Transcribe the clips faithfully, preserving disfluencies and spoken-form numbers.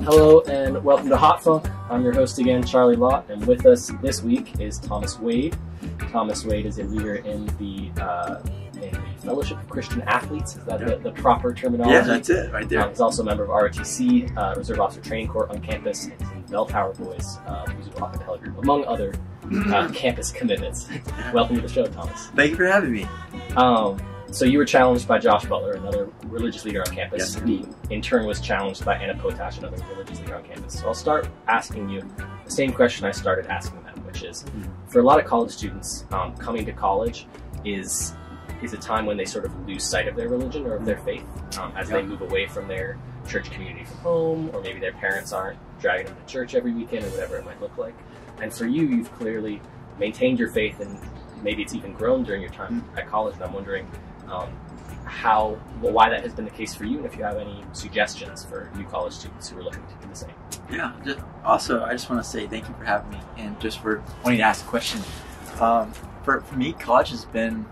Hello and welcome to Hot Funk. I'm your host again, Charlie Lott, and with us this week is Thomas Wade. Thomas Wade is a leader in the, uh, in the Fellowship of Christian Athletes. Is that yeah. the, the proper terminology? Yeah, that's it, right there. Um, he's also a member of R O T C, uh, Reserve Officer Training Corps on campus, and he's in Bell Tower Boys uh, musical a cappella group, among other uh, campus commitments. Welcome to the show, Thomas. Thank you for having me. Um, So you were challenged by Josh Butler, another religious leader on campus, Yes, who in turn was challenged by Anna Potash, another religious leader on campus. So I'll start asking you the same question I started asking them, which is, for a lot of college students, um, coming to college is is a time when they sort of lose sight of their religion or of their faith um, as yep. they move away from their church community from home, or maybe their parents aren't dragging them to church every weekend or whatever it might look like. And for you, you've clearly maintained your faith, and maybe it's even grown during your time at college, and I'm wondering Um, how, well, why that has been the case for you, and if you have any suggestions for new college students who are looking to do the same. Yeah, just, also, I just want to say thank you for having me and just for wanting to ask a question. Um, for, for me, college has been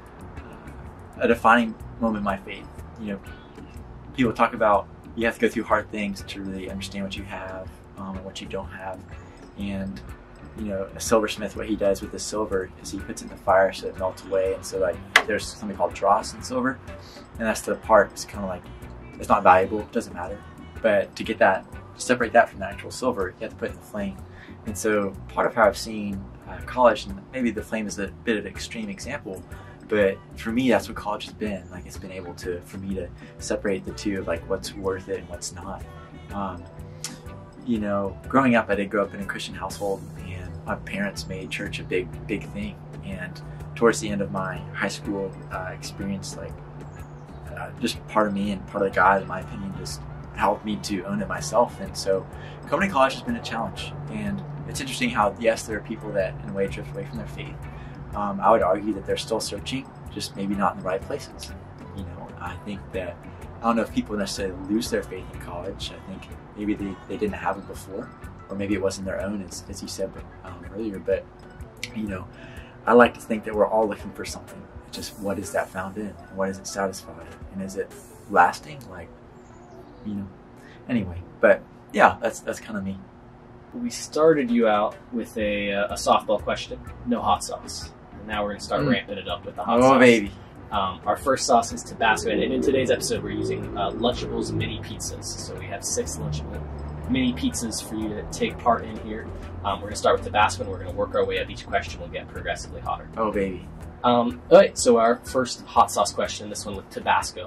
a defining moment in my faith. You know, people talk about you have to go through hard things to really understand what you have um, and what you don't have. And you know, a silversmith, what he does with the silver is he puts it in the fire so it melts away. And so like there's something called dross in silver, and that's the part it's kind of like, it's not valuable, it doesn't matter. But to get that, to separate that from the actual silver, you have to put it in the flame. And so part of how I've seen uh, college, and maybe the flame is a bit of an extreme example, but for me that's what college has been. Like it's been able to, for me to separate the two of like what's worth it and what's not. Um, you know, growing up, I did grow up in a Christian household, and my parents made church a big, big thing. And towards the end of my high school uh, experience, like uh, just part of me and part of God, in my opinion, just helped me to own it myself. And so coming to college has been a challenge. And it's interesting how, yes, there are people that in a way drift away from their faith. Um, I would argue that they're still searching, just maybe not in the right places. You know, I think that, I don't know if people necessarily lose their faith in college. I think maybe they, they didn't have it before, or maybe it wasn't their own, as, as you said um, earlier. But, you know, I like to think that we're all looking for something. Just what is that found in? And what does it satisfy? And is it lasting? Like, you know, anyway. But yeah, that's that's kind of me. We started you out with a, a softball question, no hot sauce. And now we're going to start mm. ramping it up with the hot oh, sauce. Oh, baby. Um, our first sauce is Tabasco, and in today's episode we're using uh, Lunchables mini pizzas. So we have six Lunchable mini pizzas for you to take part in here. Um, we're going to start with Tabasco, and we're going to work our way up each question. We'll get progressively hotter. Oh, baby. Um, all right, so our first hot sauce question, this one with Tabasco,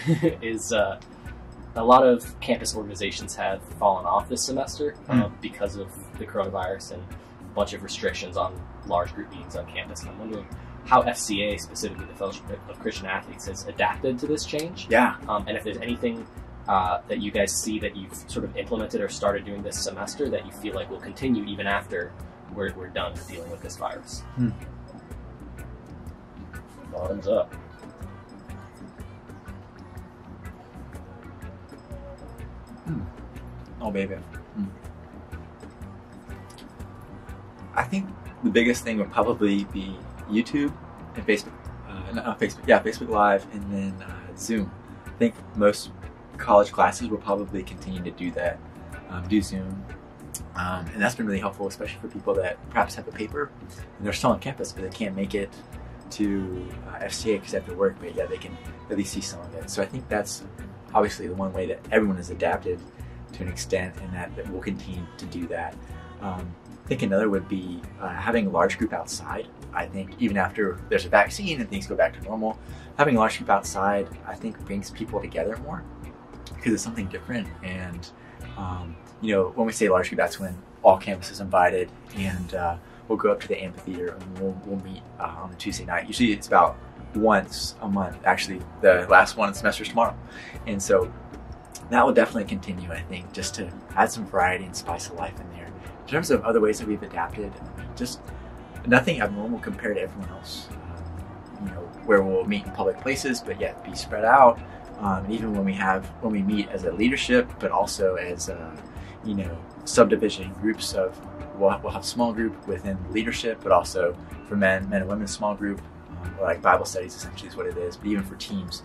is uh, a lot of campus organizations have fallen off this semester uh, mm. because of the coronavirus and a bunch of restrictions on large group meetings on campus. And I'm wondering how F C A, specifically the Fellowship of Christian Athletes, has adapted to this change. Yeah. Um, and if there's anything uh, that you guys see that you've sort of implemented or started doing this semester that you feel like will continue even after we're, we're done dealing with this virus. Hmm. Bottoms up. Hmm. Oh, baby. Hmm. I think the biggest thing would probably be YouTube and Facebook, uh, not Facebook, yeah, Facebook Live, and then uh, Zoom. I think most college classes will probably continue to do that, um, do Zoom, um, and that's been really helpful, especially for people that perhaps have a paper and they're still on campus but they can't make it to uh, F C A because they have to work, but yeah, they can at least see some of it. So I think that's obviously the one way that everyone has adapted to an extent, and that, that we'll continue to do that. Um, I think another would be uh, having a large group outside. I think even after there's a vaccine and things go back to normal, having a large group outside, I think brings people together more because it's something different. And, um, you know, when we say large group, that's when all campus is invited, and uh, we'll go up to the amphitheater and we'll, we'll meet uh, on a Tuesday night. Usually it's about once a month. Actually, the last one of the semester is tomorrow. And so that will definitely continue, I think, just to add some variety and spice of life in there. In terms of other ways that we've adapted, just nothing abnormal compared to everyone else. Um, you know, where we'll meet in public places, but yet be spread out. Um, and even when we have, when we meet as a leadership, but also as, uh, you know, subdivision groups of, we'll, we'll have a small group within leadership, but also for men, men and women, small group, um, or like Bible studies essentially is what it is. But even for teams,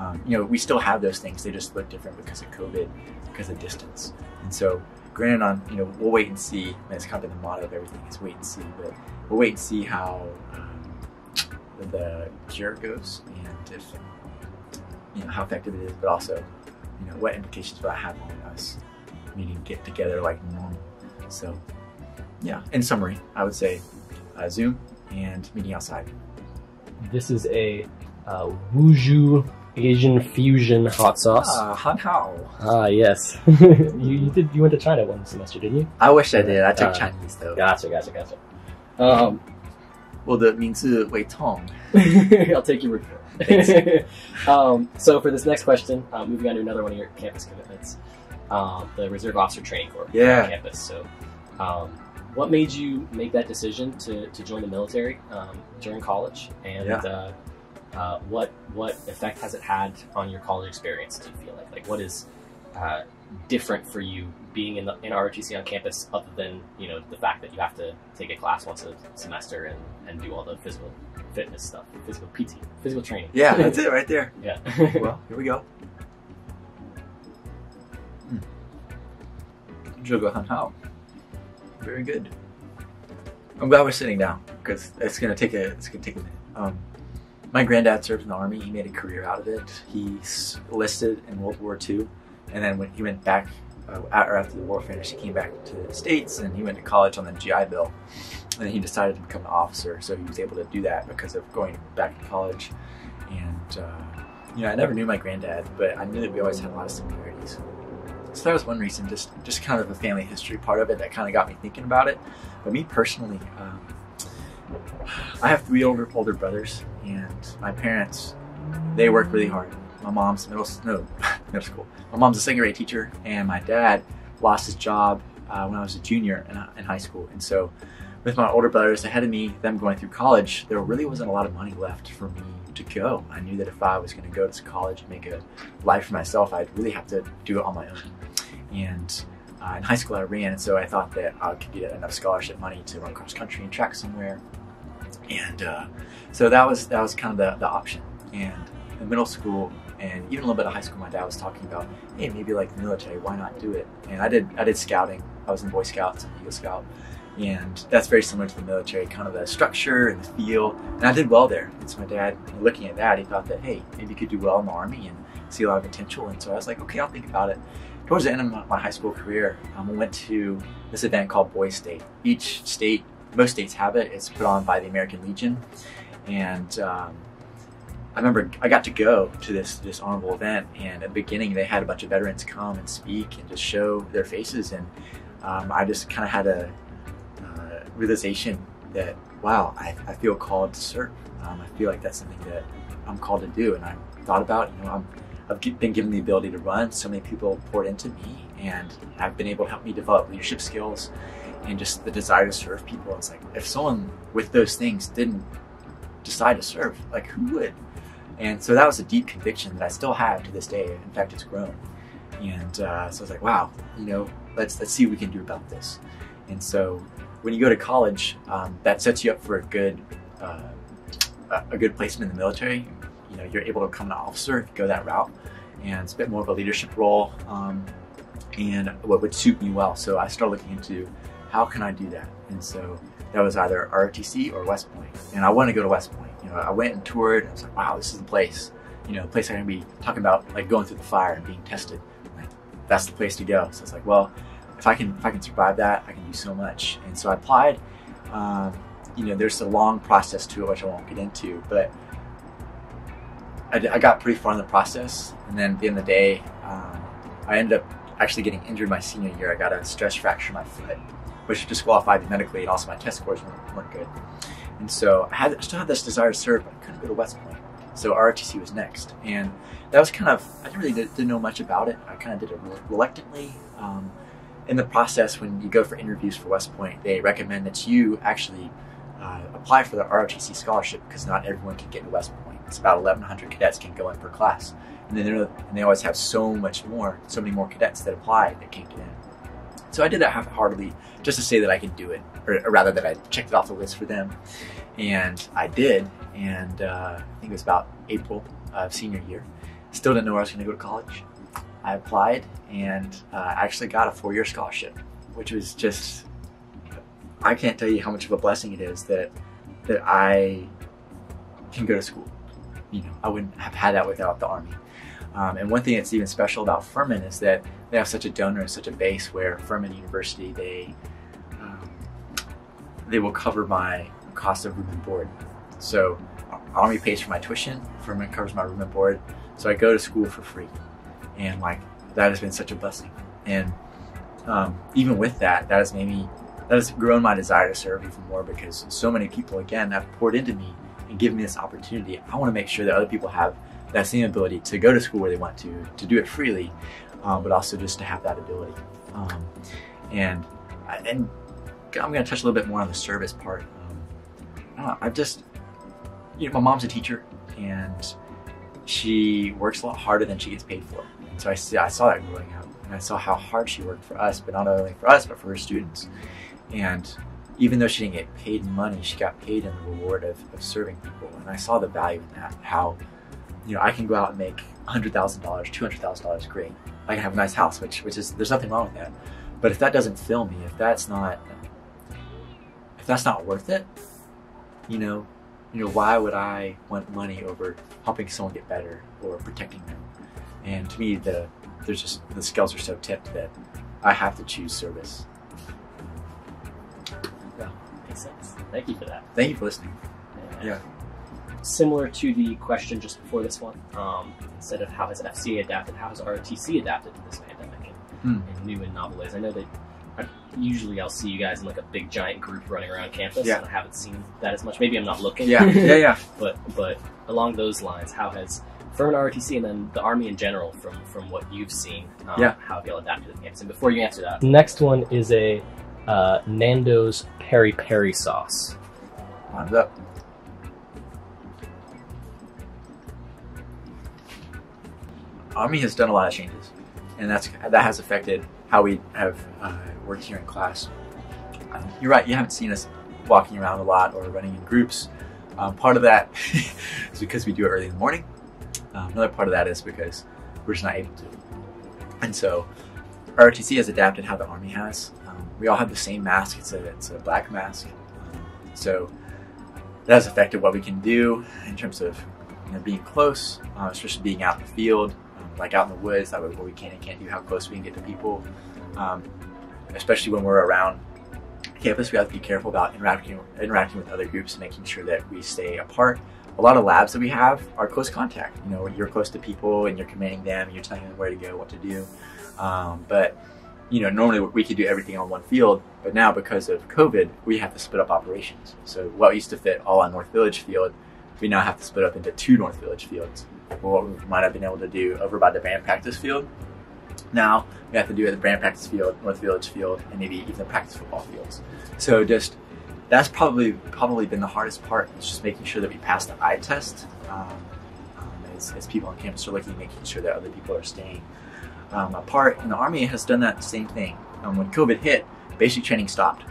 Um, you know, we still have those things. They just look different because of COVID, because of distance. And so, granted, on you know, we'll wait and see. And it's kind of been the motto of everything is wait and see. But we'll wait and see how um, the cure goes, and if you know how effective it is, but also you know what implications will that have on us meeting get together like normal. So, yeah. In summary, I would say uh, Zoom and meeting outside. This is a uh, Wuju Asian fusion hot sauce. Ah, Han Hao. Ah, yes. you, you did. You went to China one semester, didn't you? I wish I did. I took Uh, Chinese though. Gotcha, gotcha, gotcha. Um, 我的名字为 Tom. I'll take your word for it. um, so for this next question, uh, moving on to another one of your campus commitments, uh, the Reserve Officer Training Corps Yeah. on campus. So, um, what made you make that decision to, to join the military um, during college, and Yeah. uh, uh, what what effect has it had on your college experience? Do you feel like like what is uh, different for you being in the in R O T C on campus, other than you know the fact that you have to take a class once a semester and, and do all the physical fitness stuff, physical P T, physical training? Yeah, that's it right there. Yeah. Well, here we go. 这个很好. Very good. I'm glad we're sitting down because it's gonna take a it's gonna take a minute. Um, my granddad served in the army. He made a career out of it. He enlisted in World War Two, and then when he went back, uh, or after the war finished, he came back to the States and he went to college on the G I Bill. And then he decided to become an officer, so he was able to do that because of going back to college. And uh, you know, I never knew my granddad, but I knew that we always had a lot of similarities. So that was one reason, just just kind of a family history part of it that kind of got me thinking about it. But me personally, um, I have three older older brothers, and my parents, they work really hard. My mom's middle no middle school. My mom's a second grade teacher, and my dad lost his job uh, when I was a junior in, in high school. And so, with my older brothers ahead of me, them going through college, there really wasn't a lot of money left for me to go. I knew that if I was going to go to college and make a life for myself, I'd really have to do it on my own. And uh, in high school, I ran, and so I thought that I could get enough scholarship money to run cross country and track somewhere. And uh, so that was that was kind of the, the option. And in middle school and even a little bit of high school, my dad was talking about, hey, maybe like the military, why not do it? And I did I did scouting. I was in Boy Scouts and Eagle Scout. And that's very similar to the military, kind of the structure and the feel. And I did well there. And so my dad, looking at that, he thought that, hey, maybe you could do well in the Army and see a lot of potential. And so I was like, okay, I'll think about it. Towards the end of my, my high school career, um, I went to this event called Boys State. Each state, most states have it. It's put on by the American Legion. And um, I remember I got to go to this, this honorable event. And at the beginning, they had a bunch of veterans come and speak and just show their faces. And um, I just kind of had a realization that, wow, I, I feel called to serve. Um, I feel like that's something that I'm called to do. And I thought about, you know, I'm, I've been given the ability to run. So many people poured into me, and have been able to help me develop leadership skills and just the desire to serve people. It's like, if someone with those things didn't decide to serve, like who would? And so that was a deep conviction that I still have to this day. In fact, it's grown. And uh, so I was like, wow, you know, let's let's see what we can do about this. And so when you go to college, um, that sets you up for a good uh, a good placement in the military. You know, you're able to become an officer if you go that route, and it's a bit more of a leadership role, um, and what would suit me well. So I started looking into how can I do that, and so that was either R O T C or West Point, and I wanted to go to West Point. You know, I went and toured. And I was like, wow, this is the place. You know, the place I'm gonna be talking about, like going through the fire and being tested. Like, that's the place to go. So it's like, well, if I can if I can survive that, I can do so much. And so I applied. Um, you know, there's a long process to it, which I won't get into, but I, I got pretty far in the process. And then at the end of the day, um, I ended up actually getting injured my senior year. I got a stress fracture in my foot, which disqualified me medically, and also my test scores weren't, weren't good. And so I, had, I still had this desire to serve, but I couldn't go to West Point. So R O T C was next. And that was kind of, I didn't really did, didn't know much about it. I kind of did it reluctantly. Um, in the process, when you go for interviews for West Point, they recommend that you actually uh, apply for the R O T C scholarship, because not everyone can get into West Point. It's about eleven hundred cadets can go in per class. And then and they always have so much more, so many more cadets that apply that can't get in. So I did that half-heartedly just to say that I could do it, or, or rather that I checked it off the list for them. And I did, and uh, I think it was about April of senior year. still didn't know where I was going to go to college. I applied and uh, actually got a four-year scholarship, which was just, I can't tell you how much of a blessing it is that that I can go to school. You know, I wouldn't have had that without the Army. Um, and one thing that's even special about Furman is that they have such a donor and such a base where Furman University, they um, they will cover my cost of room and board. So Army pays for my tuition, Furman covers my room and board, so I go to school for free. And like, that has been such a blessing. And um, even with that, that has made me, that has grown my desire to serve even more, because so many people, again, have poured into me and given me this opportunity. I want to make sure that other people have that same ability to go to school where they want to, to do it freely, um, but also just to have that ability. Um, and, and I'm going to touch a little bit more on the service part. Um, I just, you know, my mom's a teacher, and she works a lot harder than she gets paid for. And so I, see, I saw that growing up, and I saw how hard she worked for us, but not only for us, but for her students. And even though she didn't get paid money, she got paid in the reward of, of serving people. And I saw the value in that, how, you know, I can go out and make one hundred thousand dollars, two hundred thousand dollars, great. I can have a nice house, which, which is, there's nothing wrong with that. But if that doesn't fill me, if that's not, if that's not worth it, you know, you know, why would I want money over helping someone get better or protecting them? And to me, the there's just, the scales are so tipped that I have to choose service. Yeah, makes sense. Thank you for that. Thank you for listening. And Yeah. Similar to the question just before this one, um, instead of how has F C A adapted, how has R O T C adapted to this pandemic in, Mm. in new and novel ways? I know that I, usually I'll see you guys in like a big giant group running around campus, Yeah. and I haven't seen that as much. Maybe I'm not looking. Yeah, yeah, yeah. But but along those lines, how has Furman R O T C and then the Army in general, from from what you've seen, um, Yeah. how have y'all adapted to the campus? And before you answer that, next one is a uh, Nando's peri peri sauce. Lines up. Army has done a lot of changes, and that's that has affected how we have uh, worked here in class. Um, you're right, you haven't seen us walking around a lot or running in groups. Um, part of that is because we do it early in the morning. Um, another part of that is because we're just not able to. And so R O T C has adapted how the Army has. Um, we all have the same mask. It's a, it's a black mask. Um, so that has affected what we can do in terms of, you know, being close, uh, especially being out in the field, um, like out in the woods, that way what we can and can't do, how close we can get to people. Um, especially when we're around campus, we have to be careful about interacting, interacting with other groups, making sure that we stay apart. A lot of labs that we have are close contact. You know, you're close to people and you're commanding them, and you're telling them where to go, what to do. Um, but, you know, normally we could do everything on one field, but now because of COVID, we have to split up operations. So what used to fit all on North Village field, we now have to split up into two North Village fields. What we might have been able to do over by the band practice field, now we have to do at the band practice field, North Village field, and maybe even the practice football fields. So just, that's probably probably been the hardest part, is just making sure that we pass the eye test um, um, as, as people on campus are looking, making sure that other people are staying um, apart. And the Army has done that same thing. Um, when COVID hit, basic training stopped.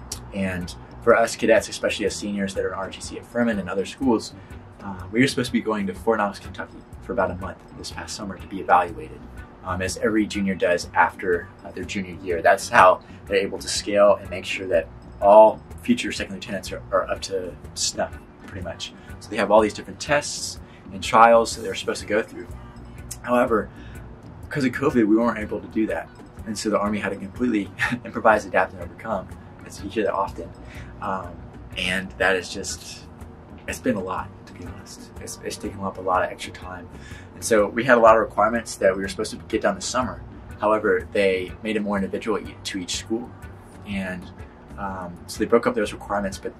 And for us cadets, especially as seniors that are in R O T C at Furman and other schools, uh, we were supposed to be going to Fort Knox, Kentucky for about a month this past summer to be evaluated, um, as every junior does after uh, their junior year. That's how they're able to scale and make sure that all future second lieutenants are, are up to snuff, pretty much. So they have all these different tests and trials that they're supposed to go through. However, because of COVID, we weren't able to do that. And so the Army had to completely improvise, adapt, and overcome, as you hear that often. Um, and that is just, it's been a lot, to be honest. It's, it's taken up a lot of extra time. And so we had a lot of requirements that we were supposed to get done this summer. However, they made it more individual to each school. And Um, so they broke up those requirements, but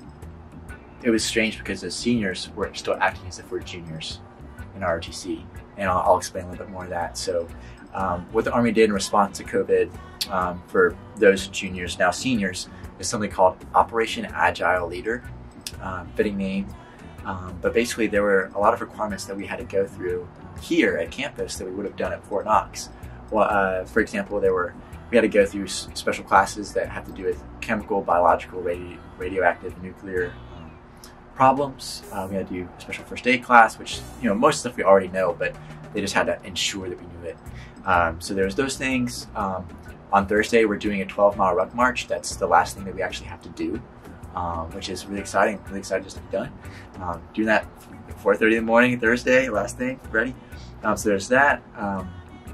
it was strange because the seniors were still acting as if we're juniors in R O T C, and I'll, I'll explain a little bit more of that. So um, what the Army did in response to COVID um, for those juniors, now seniors, is something called Operation Agile Leader, um, fitting name. Um, but basically there were a lot of requirements that we had to go through here at campus that we would have done at Fort Knox. Well, uh, for example, there were We had to go through special classes that have to do with chemical, biological, radio, radioactive, nuclear um, problems. Uh, we had to do a special first aid class, which, you know, most stuff we already know, but They just had to ensure that we knew it. Um, so there's those things. Um, on Thursday, we're doing a twelve mile ruck march. That's the last thing that we actually have to do, um, which is really exciting. Really excited just to be done. Um, doing that at four thirty in the morning, Thursday, last thing, ready. Um, so there's that. Um,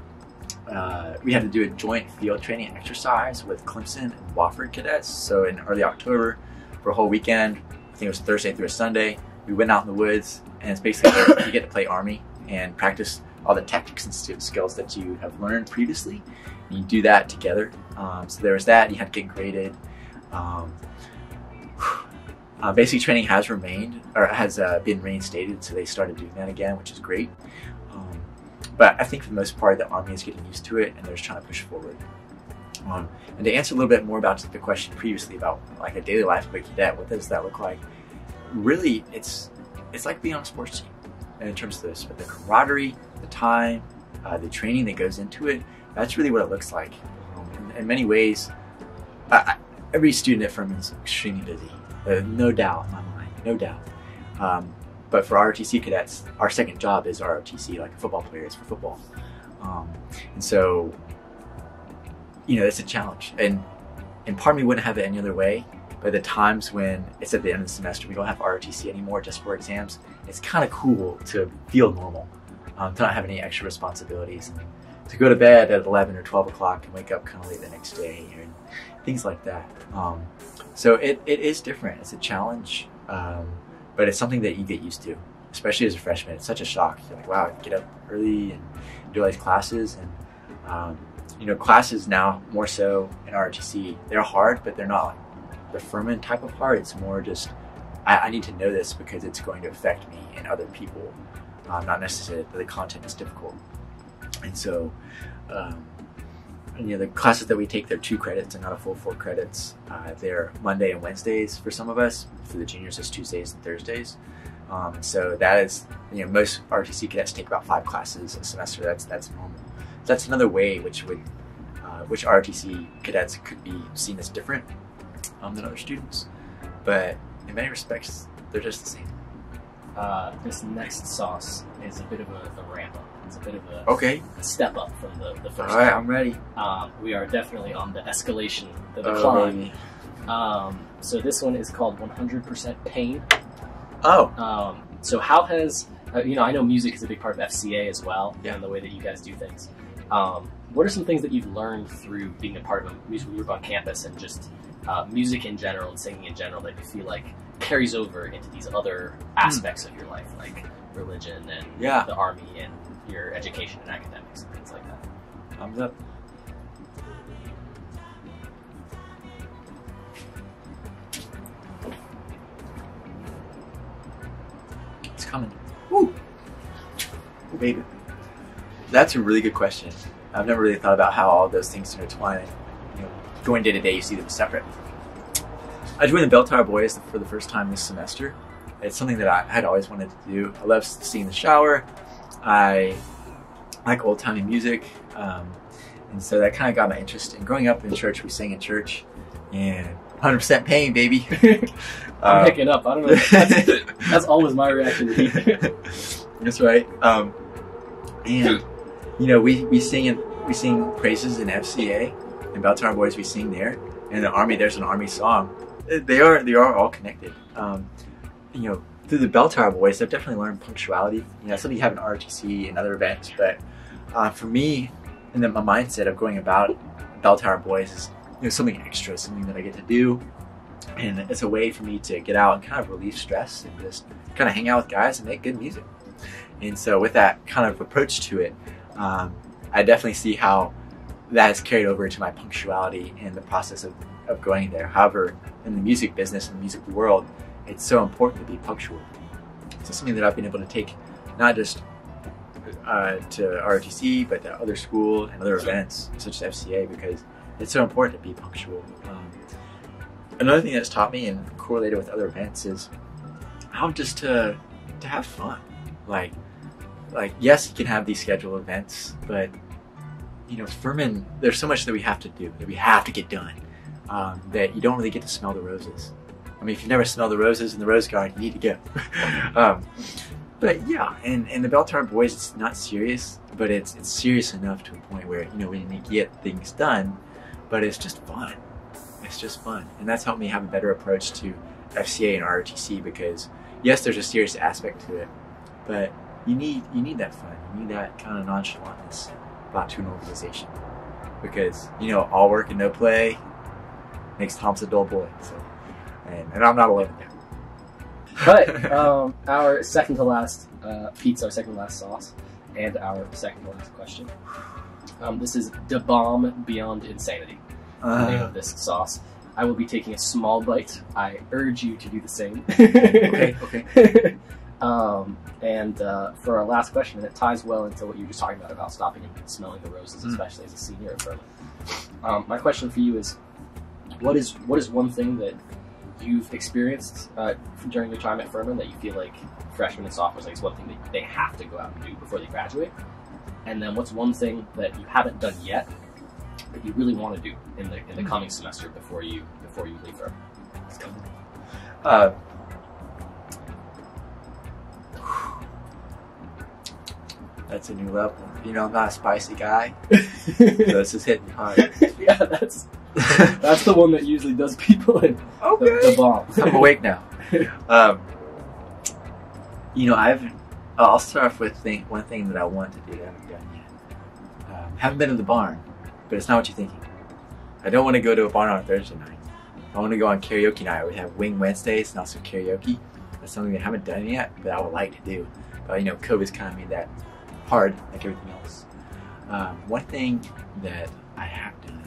uh, we had to do a joint field training exercise with Clemson and Wofford cadets. So in early October, for a whole weekend, I think it was Thursday through a Sunday, we went out in the woods, and it's basically you get to play Army and practice all the tactics and skills that you have learned previously. And you do that together. Um, so there was that. You had to get graded. Um, uh, basic training has remained, or has uh, been reinstated, so they started doing that again, which is great. Um, but I think for the most part, the Army is getting used to it, and they're just trying to push forward. Um, and to answer a little bit more about the question previously about like a daily life of a cadet, what does that look like? Really, it's it's like being on a sports team in terms of this, but the camaraderie, the time, uh, the training that goes into it, that's really what it looks like. Um, in, in many ways, uh, every student at Furman is extremely busy, uh, no doubt in my mind, no doubt. Um, but for R O T C cadets, our second job is R O T C, like a football player is for football. Um, and so, you know, it's a challenge. And, and part of me wouldn't have it any other way. But the times when it's at the end of the semester, we don't have R O T C anymore just for exams, it's kind of cool to feel normal, um, to not have any extra responsibilities, and to go to bed at eleven or twelve o'clock and wake up kind of late the next day, and things like that. Um, so it, it is different. It's a challenge, um, but it's something that you get used to, especially as a freshman. It's such a shock. You're like, wow, I get up early and do all these classes. And, um, you know, classes now more so in R O T C, they're hard, but they're not like the Furman type of hard. It's more just, I, I need to know this because it's going to affect me and other people, um, not necessarily that the content is difficult. And so, um, and, you know, the classes that we take, they're two credits and not a full four credits. Uh, they're Monday and Wednesdays for some of us. For the juniors, it's Tuesdays and Thursdays. Um, so that is, you know, most R O T C cadets take about five classes a semester. That's that's normal. That's another way which would, uh, which R O T C cadets could be seen as different Um, than other students, but in many respects, they're just the same. Uh, this next sauce is a bit of a, a ramp up. It's a bit of a, okay. a step up from the, the first All right, one. I'm ready. Um, we are definitely on the escalation, the Oh, decline. baby. Um, so this one is called one hundred percent Pain. Oh. Um, so how has, uh, you know, I know music is a big part of F C A as well, Yeah. and the way that you guys do things. Um, what are some things that you've learned through being a part of a musical group on campus and just uh, music in general and singing in general that you feel like carries over into these other aspects mm. of your life, like religion and yeah. the Army and your education and academics and things like that? Thumbs up. It's coming. Woo! Oh, baby. That's a really good question. I've never really thought about how all those things intertwine. You know, going day to day, you see them separate. I joined the Bell Tower Boys for the first time this semester. It's something that I had always wanted to do. I love singing in the shower. I like old-timey music. Um, and so that kind of got my interest. And growing up in church, we sang in church. And one hundred percent Pain, baby. I'm um, picking up. I don't know. That's, that's always my reaction to heat. That's right. Um, and, you know, we, we sing in, we sing praises in F C A. In Bell Tower Boys, we sing there. In the Army, there's an Army song. They are they are all connected. Um, you know, through the Bell Tower Boys, I've definitely learned punctuality. You know, something you have in R O T C and other events. But uh, for me, and then my mindset of going about Bell Tower Boys is, you know, something extra, something that I get to do, and it's a way for me to get out and kind of relieve stress and just kind of hang out with guys and make good music. And so with that kind of approach to it, um, I definitely see how that has carried over to my punctuality in the process of, of going there. However, in the music business and the music world, it's so important to be punctual. So something that I've been able to take not just uh, to R O T C, but to other school and other events such as F C A, because it's so important to be punctual. Um, another thing that's taught me and correlated with other events is how just to to have fun. Like, like yes, you can have these scheduled events, but you know, Furman, there's so much that we have to do, that we have to get done, um, that you don't really get to smell the roses. I mean, if you've never smelled the roses in the rose garden, you need to go. um, But yeah, and, and the Bell Tower Boys, it's not serious, but it's it's serious enough to a point where, you know, we need to get things done, but it's just fun. It's just fun. And that's helped me have a better approach to F C A and R O T C, because yes, there's a serious aspect to it, but you need you need that fun. You need that kind of nonchalantness about to an organization, because, you know, all work and no play makes Tom's a dull boy. So, and, and I'm not alone in that. But um, our second to last uh, pizza, our second to last sauce, and our second to last question. Um, this is Da Bomb Beyond Insanity, Uh, the name of this sauce. I will be taking a small bite. I urge you to do the same. okay, okay. um, and uh, for our last question, and it ties well into what you were just talking about, about stopping and smelling the roses, mm. especially as a senior at Furman. Um, my question for you is, what is what is one thing that you've experienced uh, during your time at Furman that you feel like freshmen and sophomores, like, is one thing that they have to go out and do before they graduate? And then what's one thing that you haven't done yet that you really want to do in the in the coming semester before you before you leave Furman? Let's go. Uh, that's a new level. You know, I'm not a spicy guy, so this is hitting hard. Yeah, that's that's the one that usually does people in. Okay. The, the bomb. I'm awake now. Um, you know, I've. I'll start off with think, one thing that I want to do that I haven't done yet. Um, haven't been to the barn, but it's not what you're thinking. I don't want to go to a barn on a Thursday night. I want to go on karaoke night. We have Wing Wednesdays and also karaoke. That's something that I haven't done yet, but I would like to do. But, you know, COVID's kind of made that hard, like everything else. Um, one thing that I have done,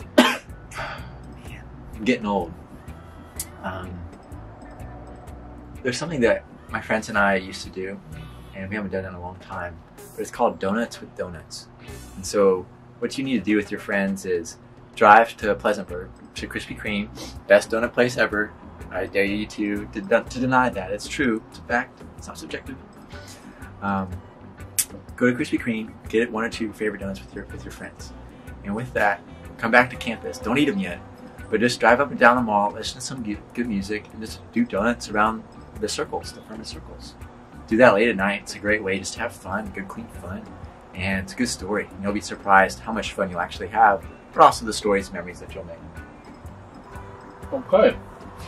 man, I'm getting old. Um, there's something that my friends and I used to do, and we haven't done it in a long time, but it's called Donuts with Donuts. And so what you need to do with your friends is drive to Pleasantburg, to Krispy Kreme, best donut place ever. I dare you to, to, to deny that. It's true. It's a fact. It's not subjective. Um, go to Krispy Kreme, get one or two favorite donuts with your, with your friends. And with that, come back to campus. Don't eat them yet, but just drive up and down the mall, listen to some good music, and just do donuts around the circles, the Furman circles. Do that late at night. It's a great way just to have fun, good, clean fun. And it's a good story. And you'll be surprised how much fun you'll actually have, but also the stories and memories that you'll make. Okay.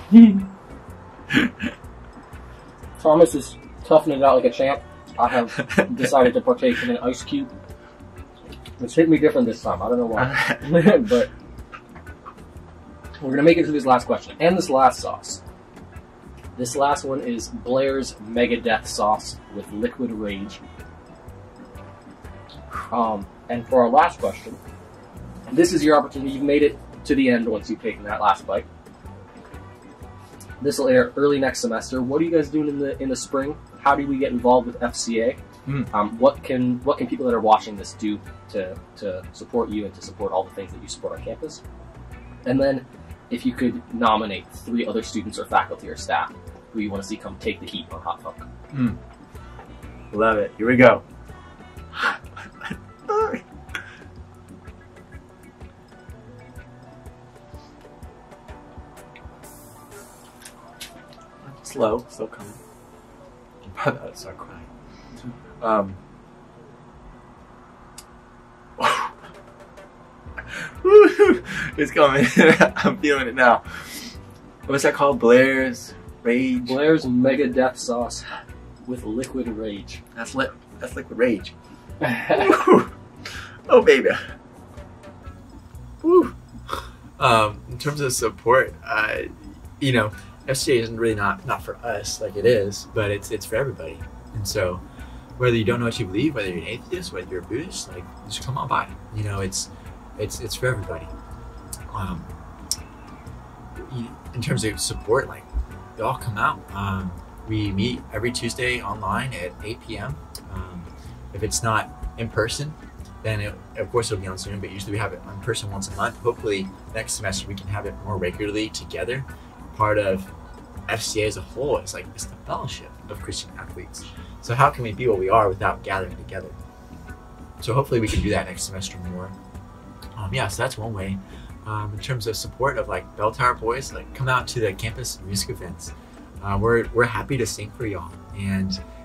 Thomas is toughing it out like a champ. I have decided to partake in an ice cube. It's hit me different this time. I don't know why. But we're going to make it to this last question and this last sauce. This last one is Blair's Megadeth sauce with liquid rage. Um, and for our last question, this is your opportunity. You've made it to the end once you've taken that last bite. This will air early next semester. What are you guys doing in the in the spring? How do we get involved with F C A? Mm. Um, what can what can people that are watching this do to to support you and to support all the things that you support on campus? And then, if you could nominate three other students or faculty or staff who you want to see come take the heat on Hot Funk. Mm. Love it. Here we go. Slow, still coming. I'm about to start crying. Um, it's coming. I'm feeling it now. What's that called? Blair's Rage? Blair's Megadeth sauce with liquid rage. That's lit. That's liquid rage. Oh baby. Woo. Um, in terms of support, uh, you know, F C A isn't really not not for us like it is, but it's it's for everybody. And so, whether you don't know what you believe, whether you're an atheist, whether you're a Buddhist, like, just come on by. You know, it's it's it's for everybody. Um, in terms of support, like, they all come out. Um, we meet every Tuesday online at eight p m Um, if it's not in person, then it, of course it'll be on Zoom, but usually we have it in person once a month. Hopefully next semester we can have it more regularly together. Part of F C A as a whole is like, it's the fellowship of Christian athletes. So how can we be what we are without gathering together? So hopefully we can do that next semester more. Um, yeah, so that's one way. Um, in terms of support of like Bell Tower Boys, like, come out to the campus music events. Uh, we're we're happy to sing for y'all, and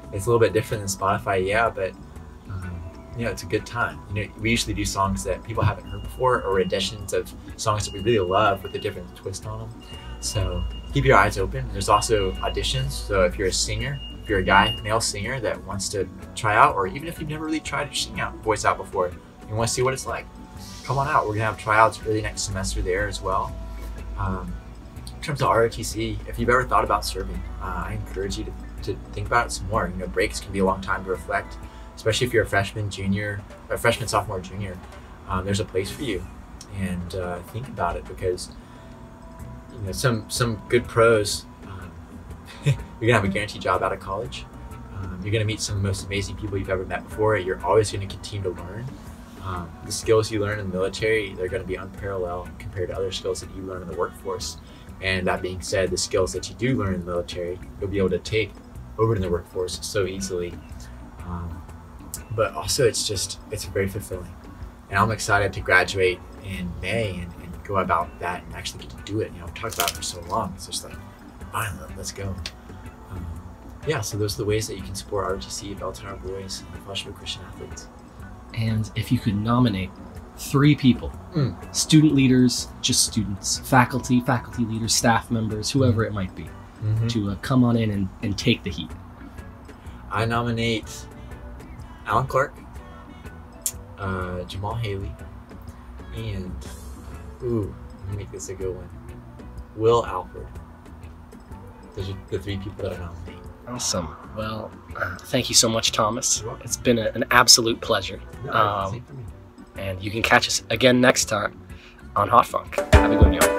It's a little bit different than Spotify, yeah, but um, you know, it's a good time. You know, we usually do songs that people haven't heard before, or editions of songs that we really love with a different twist on them. So keep your eyes open. There's also auditions. So if you're a singer, if you're a guy, male singer that wants to try out, or even if you've never really tried to sing out, voice out before, you want to see what it's like, come on out. We're gonna have tryouts early next semester there as well. Um, in terms of R O T C, if you've ever thought about serving, uh, I encourage you to, to think about it some more. You know, breaks can be a long time to reflect, especially if you're a freshman, junior, a freshman, sophomore, junior. Um, there's a place for you, and uh, think about it, because you know some some good pros. Um, you're gonna have a guaranteed job out of college. Um, you're gonna meet some of the most amazing people you've ever met before. You're always gonna continue to learn. Um, the skills you learn in the military, they're going to be unparalleled compared to other skills that you learn in the workforce. And that being said, the skills that you do learn in the military, you'll be able to take over to the workforce so easily. Um, but also, it's just, it's very fulfilling. And I'm excited to graduate in May and, and go about that and actually get to do it. You know, I've talked about it for so long. It's just like, finally, let's go. Um, yeah, so those are the ways that you can support R O T C, Belltower Boys, and the Fellowship of Christian Athletes. And if you could nominate three people, mm. student leaders, just students, faculty, faculty leaders, staff members, whoever it might be, mm-hmm. to uh, come on in and, and take the heat. I nominate Alan Clark, uh, Jamal Haley, and, ooh, let me make this a good one, Will Alford. Those are the three people that I nominate. Awesome. Well, uh, thank you so much, Thomas. It's been a, an absolute pleasure. No, um, and you can catch us again next time on Hot Funk. Have a good one, y'all.